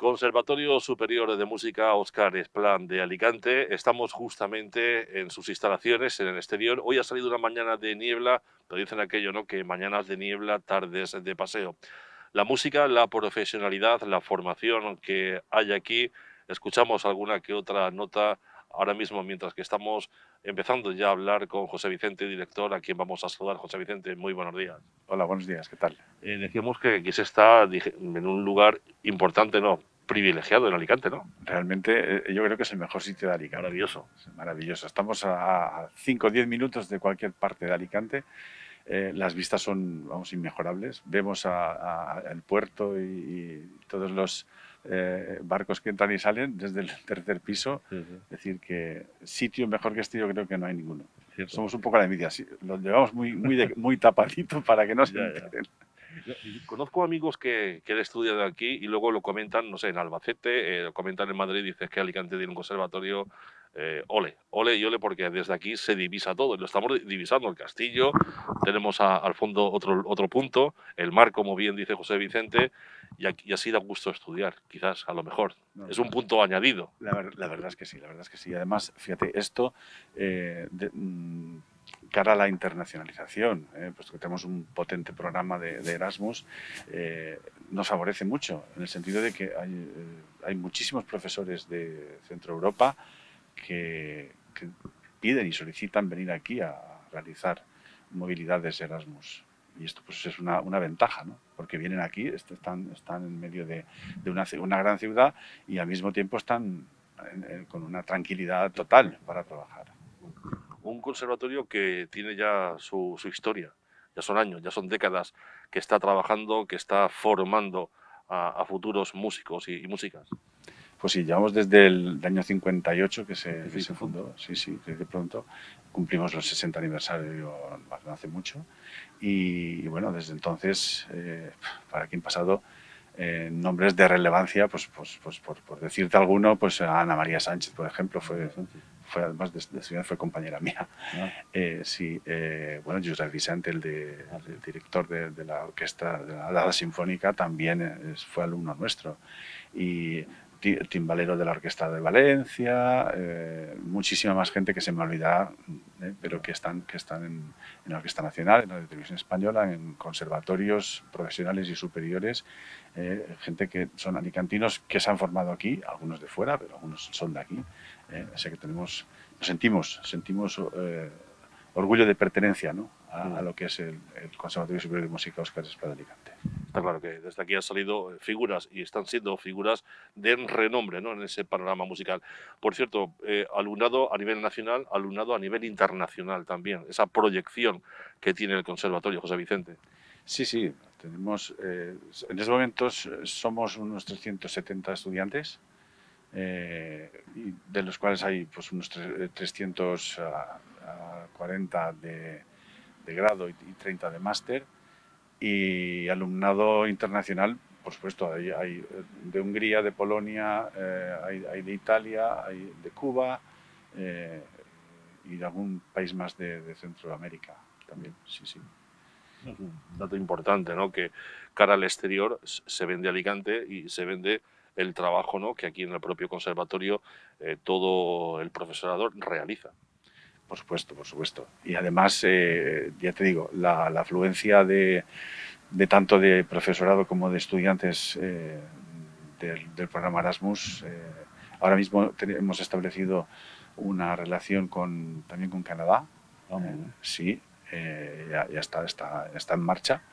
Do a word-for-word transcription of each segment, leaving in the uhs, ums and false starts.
Conservatorio Superior de Música Óscar Esplán de Alicante. Estamos justamente en sus instalaciones, en el exterior. Hoy ha salido una mañana de niebla, pero dicen aquello, ¿no?, que mañanas de niebla, tardes de paseo. La música, la profesionalidad, la formación que hay aquí. Escuchamos alguna que otra nota ahora mismo mientras que estamos empezando ya a hablar con José Vicente, director, a quien vamos a saludar. José Vicente, muy buenos días. Hola, buenos días, ¿qué tal? Eh, decíamos que aquí se está en un lugar importante, ¿no?, privilegiado en Alicante, ¿no? Realmente eh, yo creo que es el mejor sitio de Alicante. Maravilloso. Es maravilloso. Estamos a cinco o diez minutos de cualquier parte de Alicante. Eh, las vistas son, vamos, inmejorables. Vemos a, a, el puerto y, y todos los eh, barcos que entran y salen desde el tercer piso. Sí, sí. Es decir, que sitio mejor que este yo creo que no hay ninguno. Cierto. Somos un poco la envidia. Lo llevamos muy, muy, de, muy tapadito para que no se Ya, enteren. ya. Conozco amigos que, que han estudiado aquí y luego lo comentan, no sé, en Albacete, eh, lo comentan en Madrid, dices que Alicante tiene un conservatorio, eh, ole, ole y ole, porque desde aquí se divisa todo, y lo estamos divisando, el castillo, tenemos a, al fondo otro, otro punto, el mar, como bien dice José Vicente, y, aquí, y así da gusto estudiar, quizás, a lo mejor. No, Es un punto añadido. La, ver, la, verdad es que sí, la verdad es que sí. Además, fíjate, esto, eh, de, mmm, cara a la internacionalización, eh, pues que tenemos un potente programa de, de Erasmus, eh, nos favorece mucho, en el sentido de que hay, eh, hay muchísimos profesores de Centro Europa que, que piden y solicitan venir aquí a realizar movilidades Erasmus. Y esto pues es una, una ventaja, ¿no? Porque vienen aquí, están, están en medio de, de una, una gran ciudad y al mismo tiempo están en, en, con una tranquilidad total para trabajar. Un conservatorio que tiene ya su, su historia, ya son años, ya son décadas que está trabajando, que está formando a, a futuros músicos y, y músicas. Pues sí, llevamos desde el año cincuenta y ocho que se, que se fundó, sí, sí, que de pronto cumplimos los sesenta aniversario no hace mucho y, y bueno, desde entonces, eh, para aquí han pasado eh, nombres de relevancia, pues, pues, pues por, por decirte alguno, pues Ana María Sánchez, por ejemplo, fue, fue además de, de estudiante, fue compañera mía. Ah. Eh, sí, eh, bueno, Josep Vicente, el, de, ah, sí. el director de, de la orquesta de la Dada Sinfónica, también es, fue alumno nuestro. Y timbalero de la Orquesta de Valencia, eh, muchísima más gente que se me olvidará, eh, pero que están, que están en, en la Orquesta Nacional, en la Televisión Española, en conservatorios profesionales y superiores, eh, gente que son alicantinos que se han formado aquí, algunos de fuera, pero algunos son de aquí. Eh, o sea que tenemos, nos sentimos, sentimos eh, orgullo de pertenencia, ¿no?, a, a lo que es el, el Conservatorio Superior de Música Óscar Esplán de Alicante. Está claro que desde aquí han salido figuras y están siendo figuras de renombre, ¿no?, en ese panorama musical. Por cierto, eh, alumnado a nivel nacional, alumnado a nivel internacional también, esa proyección que tiene el Conservatorio, José Vicente. Sí, sí, tenemos, eh, en estos momentos somos unos trescientos setenta estudiantes, eh, y de los cuales hay pues unos trescientos cuarenta de, de grado y treinta de máster, y alumnado internacional, por supuesto, hay, hay de Hungría, de Polonia, eh, hay, hay de Italia, hay de Cuba, eh, y de algún país más de, de Centroamérica también, sí, sí. Es un dato importante, ¿no?, que cara al exterior se vende Alicante y se vende el trabajo, ¿no?, que aquí en el propio conservatorio eh, todo el profesorado realiza. Por supuesto, por supuesto. Y además, eh, ya te digo, la, la afluencia de, de tanto de profesorado como de estudiantes eh, del, del programa Erasmus, eh, ahora mismo hemos establecido una relación con, también con Canadá. Oh, eh, sí, eh, ya, ya está, está, está en marcha.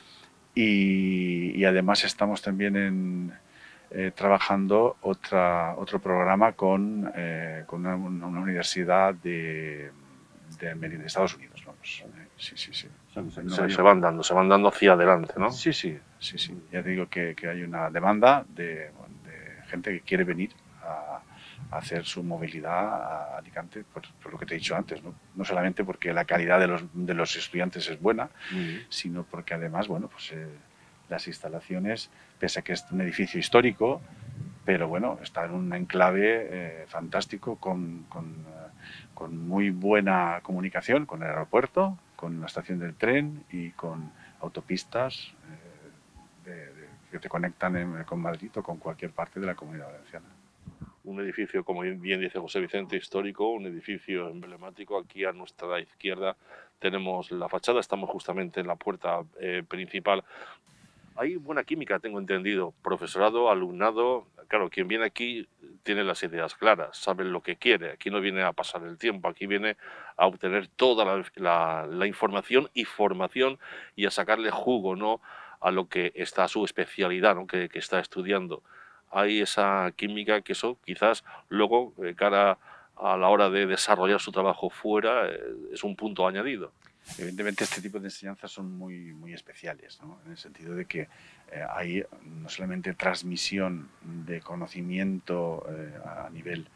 Y, y además estamos también en, eh, trabajando otra, otro programa con, eh, con una, una, universidad de, de, de Estados Unidos. Vamos. Eh, sí, sí, sí. Se, se, se van dando, se van dando hacia adelante, ¿no? Sí, sí, sí, sí. Ya te digo que, que hay una demanda de, de gente que quiere venir a, a hacer su movilidad a Alicante, por, por lo que te he dicho antes, ¿no? No solamente porque la calidad de los, de los estudiantes es buena, uh-huh. sino porque además, bueno, pues eh, las instalaciones, pese a que es un edificio histórico, pero bueno, está en un enclave eh, fantástico con, con, uh, con muy buena comunicación con el aeropuerto, con la estación del tren y con autopistas eh, de, de, que te conectan en, con Madrid o con cualquier parte de la Comunidad Valenciana. Un edificio, como bien dice José Vicente, histórico, un edificio emblemático. Aquí a nuestra izquierda tenemos la fachada, estamos justamente en la puerta eh, principal. Hay buena química, tengo entendido, profesorado, alumnado. Claro, quien viene aquí tiene las ideas claras, sabe lo que quiere. Aquí no viene a pasar el tiempo, aquí viene a obtener toda la, la, la información y formación y a sacarle jugo, ¿no?, a lo que está, a su especialidad, ¿no?, que, que está estudiando. Hay esa química que eso quizás luego, de cara a la hora de desarrollar su trabajo fuera, eh, es un punto añadido. Evidentemente este tipo de enseñanzas son muy, muy especiales, ¿no?, en el sentido de que eh, hay no solamente transmisión de conocimiento eh, a nivel,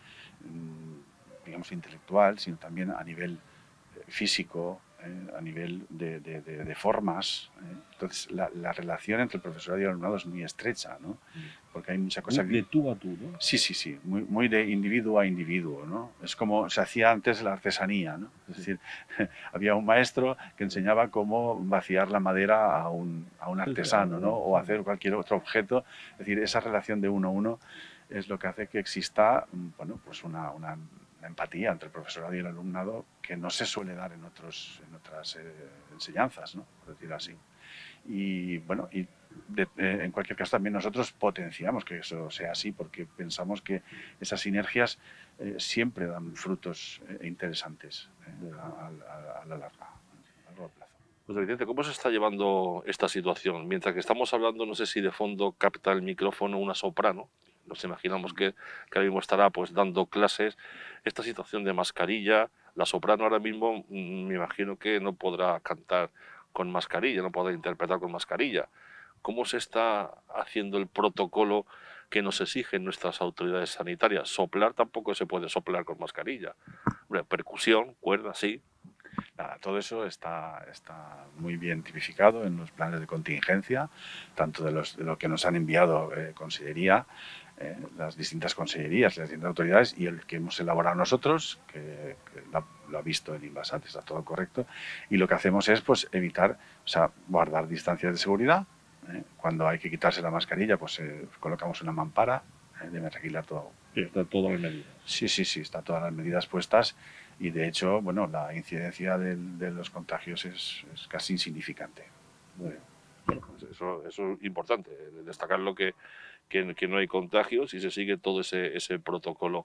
digamos, intelectual, sino también a nivel físico, eh, a nivel de, de, de, de formas. Eh. Entonces, la, la relación entre el profesorado y el alumnado es muy estrecha, ¿no? Porque hay mucha cosa... De tú a tú, ¿no? Sí, sí, sí, muy, muy de individuo a individuo, ¿no? Es como se hacía antes la artesanía, ¿no? Es decir, había un maestro que enseñaba cómo vaciar la madera a un, a un artesano, ¿no?, o hacer cualquier otro objeto. Es decir, esa relación de uno a uno es lo que hace que exista, bueno, pues una, una, una empatía entre el profesorado y el alumnado que no se suele dar en, otros, en otras eh, enseñanzas, ¿no?, por decirlo así. Y bueno, y de, eh, en cualquier caso también nosotros potenciamos que eso sea así, porque pensamos que esas sinergias eh, siempre dan frutos eh, interesantes eh, a, a, a la larga, a largo plazo. Pues Vicente, ¿cómo se está llevando esta situación? Mientras que estamos hablando, no sé si de fondo capta el micrófono una soprano. Nos imaginamos que, que ahora mismo estará pues dando clases. Esta situación de mascarilla, la soprano ahora mismo me imagino que no podrá cantar con mascarilla, no podrá interpretar con mascarilla. ¿Cómo se está haciendo el protocolo que nos exigen nuestras autoridades sanitarias? Soplar tampoco se puede soplar con mascarilla. Bueno, percusión, cuerda, sí. Nada, todo eso está, está muy bien tipificado en los planes de contingencia, tanto de, los, de lo que nos han enviado eh, Consellería, eh, las distintas consellerías, las distintas autoridades, y el que hemos elaborado nosotros, que, que lo, lo ha visto el Inbasat, está todo correcto, y lo que hacemos es pues evitar, o sea, guardar distancias de seguridad. Eh, cuando hay que quitarse la mascarilla, pues eh, colocamos una mampara, eh, debe requilar todo. Sí, está todas las medidas. Sí, sí, sí, está todas las medidas puestas. Y de hecho, bueno, la incidencia de, de los contagios es, es casi insignificante. Bueno, eso, eso es importante, destacar lo que, que, que no hay contagios y se sigue todo ese, ese protocolo.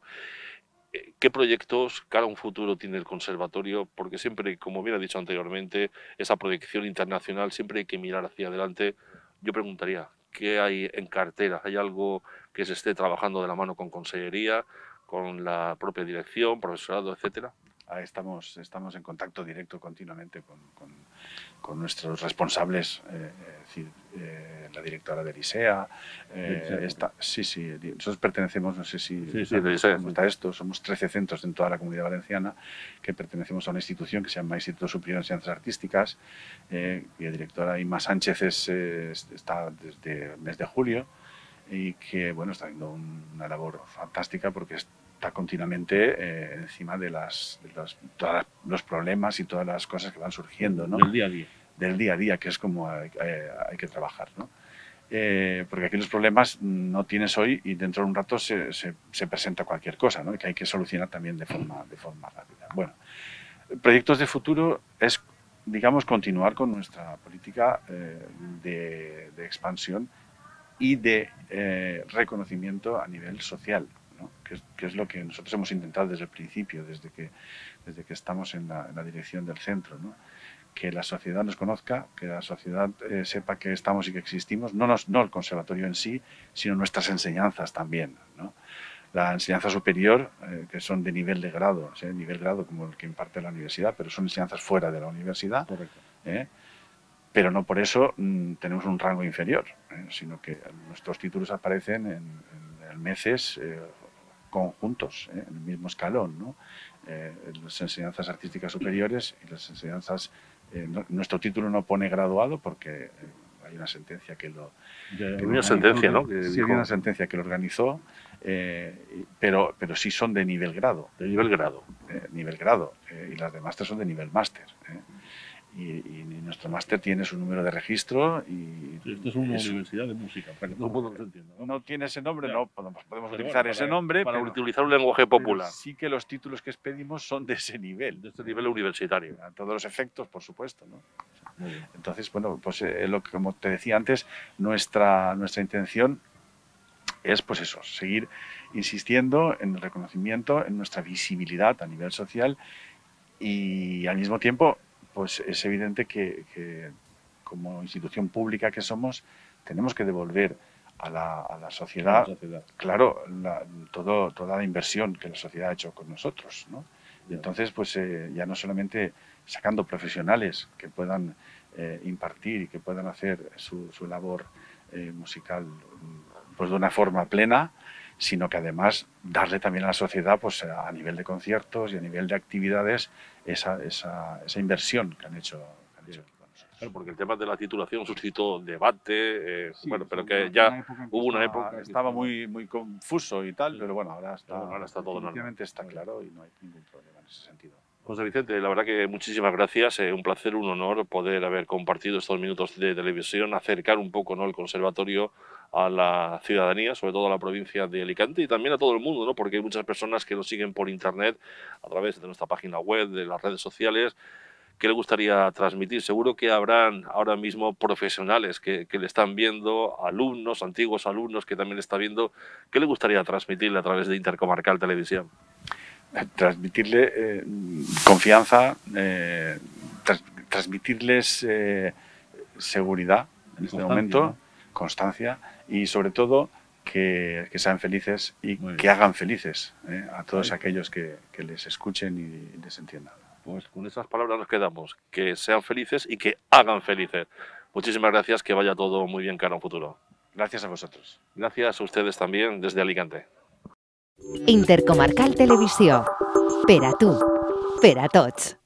¿Qué proyectos cara a un futuro tiene el conservatorio? Porque siempre, como bien ha dicho anteriormente, esa proyección internacional, siempre hay que mirar hacia adelante. Yo preguntaría, ¿qué hay en cartera? ¿Hay algo que se esté trabajando de la mano con Consellería, con la propia dirección, profesorado, etcétera? Ahí estamos, estamos en contacto directo continuamente con, con, con nuestros responsables, eh, es decir, eh, la directora del ISEA. Eh, está, sí, sí, nosotros pertenecemos, no sé si sí, sí, ISEA, cómo está esto, somos trece centros en toda la Comunidad Valenciana que pertenecemos a una institución que se llama Instituto Superior de Ciencias Artísticas, eh, y la directora Inma Sánchez es, eh, está desde el mes de julio y que, bueno, está haciendo un, una labor fantástica porque es, está continuamente eh, encima de, las, de los, todos los problemas y todas las cosas que van surgiendo, ¿no? Del día a día. Del día a día, que es como hay, hay, hay que trabajar, ¿no? Eh, porque aquí los problemas no tienes hoy y dentro de un rato se, se, se presenta cualquier cosa, ¿no?, que hay que solucionar también de forma, de forma rápida. Bueno, proyectos de futuro es, digamos, continuar con nuestra política eh, de, de expansión y de eh, reconocimiento a nivel social, ¿no?, que, es, que es lo que nosotros hemos intentado desde el principio, desde que, desde que estamos en la, en la dirección del centro, ¿no?, que la sociedad nos conozca, que la sociedad eh, sepa que estamos y que existimos, no, nos, no el conservatorio en sí, sino nuestras enseñanzas también, ¿no? La enseñanza superior, eh, que son de nivel de grado, ¿sí?, nivel grado como el que imparte la universidad, pero son enseñanzas fuera de la universidad. Correcto. ¿eh? Pero no por eso mmm, tenemos un rango inferior, ¿eh?, sino que nuestros títulos aparecen en, en, en meses eh, conjuntos, ¿eh?, en el mismo escalón, ¿no? Eh, las enseñanzas artísticas superiores y las enseñanzas... Eh, no, nuestro título no pone graduado porque eh, hay una sentencia que lo... Ya, que una sentencia, ¿no? Que sí, había una sentencia que lo organizó, eh, pero, pero sí son de nivel grado. De nivel grado. Eh, nivel grado. Eh, y las de máster son de nivel máster. Eh. Y, y nuestro máster tiene su número de registro y... Sí, esto es una es, universidad de música, para que todo el mundo lo entienda, ¿no? No tiene ese nombre, Ya. no podemos, podemos Pero utilizar bueno, ese para- nombre, Para pero, utilizar un lenguaje pero popular, sí que los títulos que expedimos son de ese nivel. de este nivel universitario. A todos los efectos, por supuesto, ¿no? Muy bien. Entonces, bueno, pues eh, lo que, como te decía antes, nuestra, nuestra intención es, pues eso, seguir insistiendo en el reconocimiento, en nuestra visibilidad a nivel social y al mismo tiempo, pues es evidente que, que como institución pública que somos, tenemos que devolver a la, a la sociedad, La sociedad. claro, la, todo, toda la inversión que la sociedad ha hecho con nosotros, ¿no? Ya. Entonces, pues eh, ya no solamente sacando profesionales que puedan eh, impartir y que puedan hacer su, su labor eh, musical pues de una forma plena, sino que además darle también a la sociedad, pues a nivel de conciertos y a nivel de actividades, esa, esa, esa inversión que han hecho, que han hecho aquí con nosotros. Claro, porque el tema de la titulación suscitó debate, eh, Sí, bueno, pero sí, que hubo ya una época en que hubo una estaba- época que estaba muy, muy confuso y tal, Sí. pero bueno, ahora está, Pero bueno, ahora está todo normal. definitivamente está claro y no hay ningún problema en ese sentido. José Vicente, la verdad que muchísimas gracias, eh, un placer, un honor poder haber compartido estos minutos de televisión, acercar un poco, ¿no?, el conservatorio a la ciudadanía, sobre todo a la provincia de Alicante y también a todo el mundo, ¿no?, porque hay muchas personas que nos siguen por internet, a través de nuestra página web, de las redes sociales. ¿Qué le gustaría transmitir? Seguro que habrán ahora mismo profesionales que, que le están viendo, alumnos, antiguos alumnos que también le están viendo. ¿Qué le gustaría transmitirle a través de Intercomarcal Televisión? Transmitirle eh, confianza, eh, tras, transmitirles eh, seguridad en este Constancia, momento, ¿no? constancia y sobre todo que, que sean felices y Muy que bien. hagan felices eh, a todos Ahí está. aquellos que, que les escuchen y les entiendan. Pues con esas palabras nos quedamos. Que sean felices y que hagan felices. Muchísimas gracias, que vaya todo muy bien cara a un futuro. Gracias a vosotros. Gracias a ustedes también desde Alicante. Intercomarcal Televisió. Per a tu. Per a tots.